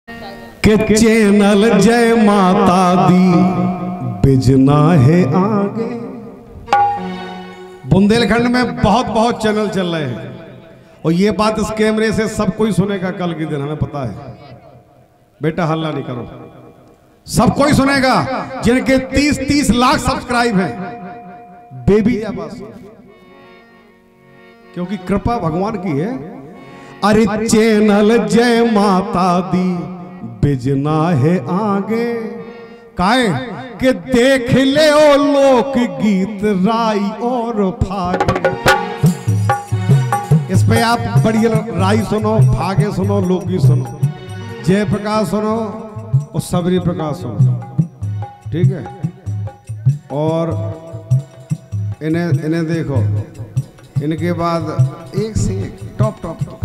के चैनल जय माता दी बिजना है आगे। बुंदेलखंड में बहुत बहुत चैनल चल रहे हैं और ये बात इस कैमरे से सब कोई सुनेगा कल के दिन, हमें पता है। बेटा हल्ला नहीं करो, सब कोई सुनेगा जिनके 30-30 लाख सब्सक्राइब हैं। बेबी आवाज, क्योंकि कृपा भगवान की है। अरे चैनल जय माता दी बिजना है आगे, काहे के देख ले ओ लोक गीत राई और फागे। इस पे आप बढ़िया राई सुनो, फागे सुनो, लोकगीत सुनो, जय प्रकाश सुनो और सबरी प्रकाश सुनो, ठीक है। और इन्हें देखो, इनके बाद एक से एक टॉप टॉप टॉप।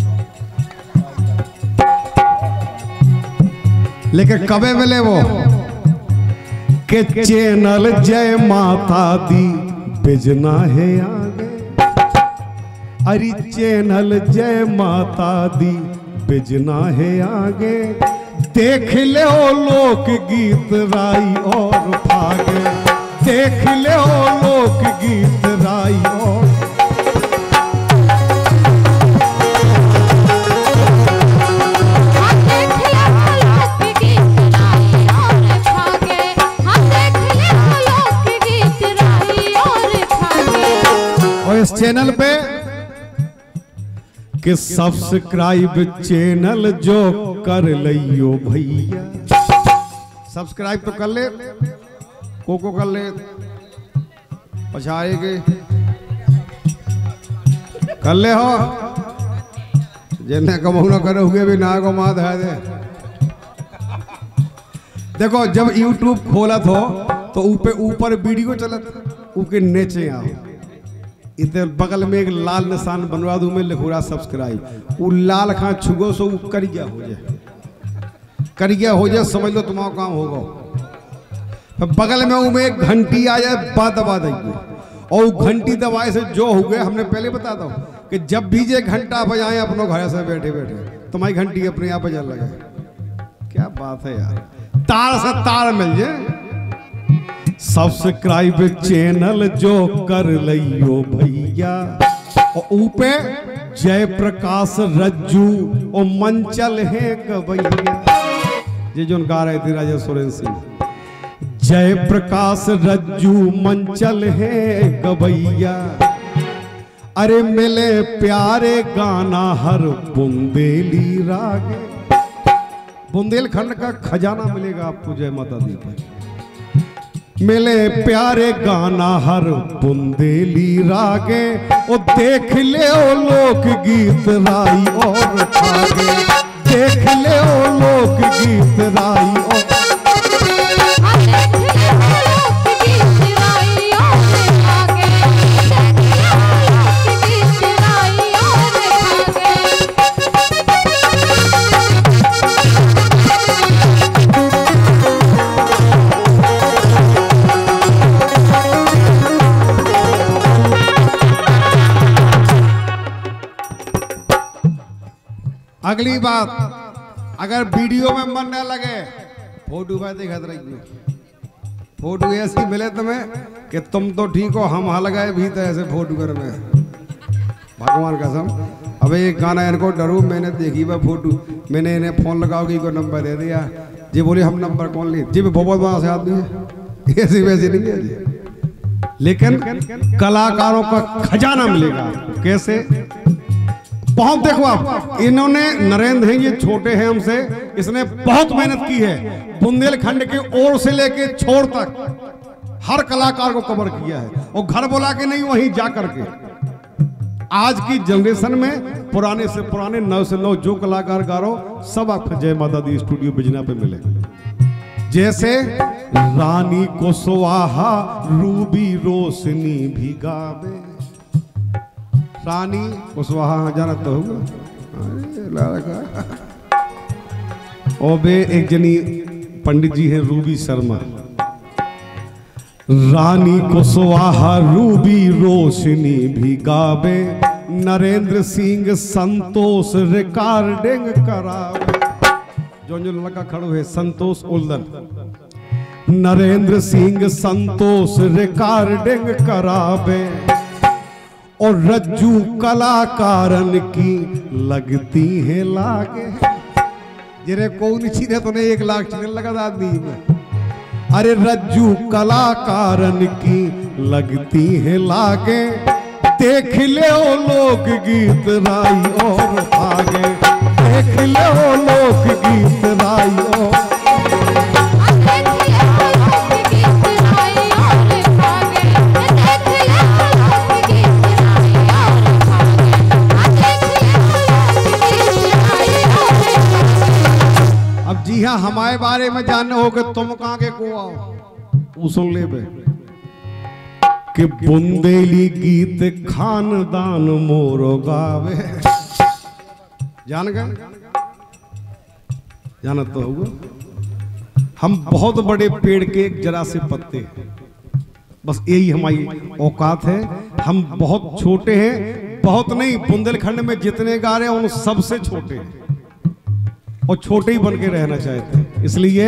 लेकिन कबे मिले वो के चैनल जय माता दी बिजना है आगे। अरे चैनल जय माता दी बिजना है आगे, देख ले ओ लोक गीत राई और फागे। देख ले ओ लोक गीत राई और इस चैनल पे कि सब्सक्राइब चैनल जो कर लियो भैया। सब्सक्राइब तो कर ले, को कर ले, पछाए के कर ले हो, जिन्हें कमऊ न करे हुए भी ना को मात है दे। देखो जब YouTube खोलत हो तो ऊपर वीडियो चलत, ऊके नीचे आओ, इधर बगल में एक लाल निशान बनवा दूं मैं, लिखूरा सब्सक्राइब। वो लाल खां छुगो सो कर गया हो जाए, कर गया हो जाए, समझ लो तुम्हारा काम होगा। बगल में वो एक घंटी आ जाए, बात दबा देंगे, और घंटी दबाए से जो हो गया, हमने पहले बता दो कि जब भी ये घंटा बजाए अपनों घर से बैठे बैठे तुम्हारी घंटी अपने आप बजा लगे। क्या बात है यार, तार से तार मिल जाए। सब्सक्राइब चैनल जो कर लियो भैया, और ऊपे जय प्रकाश रज्जू और मंचल है गवैया। ये जो गा रहे थे राजा सुरेंद्र सिंह, जय प्रकाश रज्जू मंचल है गवैया। अरे मिले प्यारे गाना हर बुंदेली रागे। बुंदेलखंड का खजाना मिलेगा आपको जय माता दी पर। मिले प्यारे गाना हर बुंदेली रागे, ओ देख ले ओ लोक गीत राई और फागे। देख ले ओ लोक गीत राई और अगली बात, अगर वीडियो में मन न लगे, फोटो में दिखत रहिए। फोटो ऐसी मिले तुम्हें कि तुम तो ठीक हो, हम हाँ लगाए भी तो ऐसे फोटो कर में भगवान कसम। अब एक गाना इनको डरू, मैंने देखी वह फोटो, मैंने इन्हें फोन लगाओगी को नंबर दे दिया जी, बोली हम नंबर कौन लिए जी, बहुत वहां से आदमी है, ऐसी वैसी नहीं है जी। लेकिन कलाकारों का खजाना मिलेगा। कैसे? बहुत देखो आप, इन्होंने नरेंद्र हैं, ये छोटे हैं हमसे, इसने बहुत मेहनत की है। बुंदेलखंड के ओर से लेके छोर तक हर कलाकार को कवर किया है, और घर बुला के नहीं, वहीं जा करके। आज की जनरेशन में पुराने से पुराने, नव से नव जो कलाकार गारो, सब आपको जय माता दी स्टूडियो बिजना पे मिले। जैसे रानी को सुहाहा रूबी रोशनी भी गावे। रानी कुशवाहा जानत तो होगा, और वे एक जनी पंडित जी हैं रूबी शर्मा। रानी कुशवाहा रूबी रोशनी भी गावे, नरेंद्र सिंह संतोष रिकॉर्डिंग करावे। जो लड़का खड़ो है संतोष उल्दन, नरेंद्र सिंह संतोष रिकॉर्डिंग करावे और रज्जू कलाकारन की लगती है लागे। जिन्हें कौन चीने तो नहीं 1 लाख चीने लगा आदमी में। अरे रज्जू कलाकारन की लगती है लागे, देख ले ओ लोक गीत राई और आगे, देख ले ओ लोक गीत राई और अब जी हाँ, हमारे बारे में जानने हो कि तुम कहाँ के को आओ सुन ले बे कि बुंदेली गीत खानदान मोरो गावे। जान गए, जानत तो हुआ हम बहुत बड़े पेड़ के जरा से पत्ते हैं, बस यही हमारी औकात है। हम बहुत छोटे हैं, बहुत नहीं, बुंदेलखंड में जितने गा रहे हैं उन सबसे छोटे हैं और छोटे ही बन के रहना चाहते हैं। इसलिए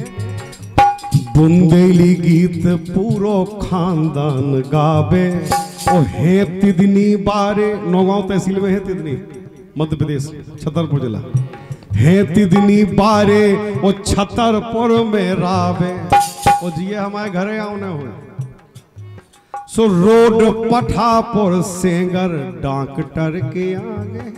बुंदेली गीत पूरो खानदान गावे ओ है तिदनी बारे। नौगांव तहसील में है तिदनी, मध्य प्रदेश, छतरपुर जिला है तिदनी बारे ओ छतरपुर में रावे ओ जिये हमारे घरे आने हुए। सो रोड पठापुर सेंगर डॉक्टर के आगे।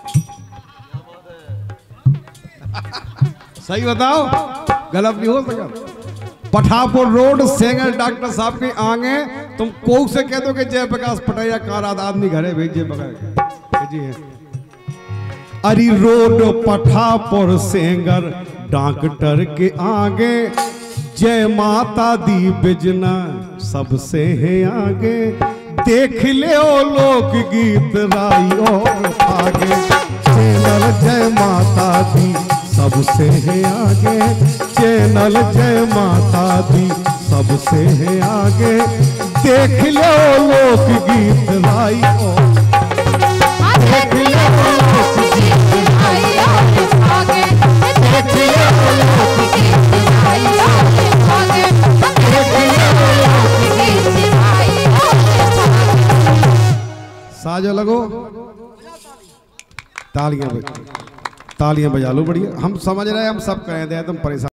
सही बताओ, गलत नहीं हो सका। पठापुर रोड सेंगर डॉक्टर साहब के आगे तुम को से कह दो कि जयप्रकाश पटेल कार आदमी घरे भेजिए बगैर। अरे रोड पठापुर सेंगर डॉक्टर के आगे, जय माता दी बिजना सबसे है आगे, देख ले ओ लोक गीत राई और आगे, चैनल जय माता दी सबसे है आगे, चैनल जय माता दी सबसे है आगे, देख लो लोक गीत राई और देख लो लोक गीत राई और आगे, देख लो लोक गीत राई और आगे, देख लो लोक गीत राई और आगे। साजो लगो, तालियां बजा लो बढ़िया। हम समझ रहे हैं, हम सब कह दे तुम परेशान।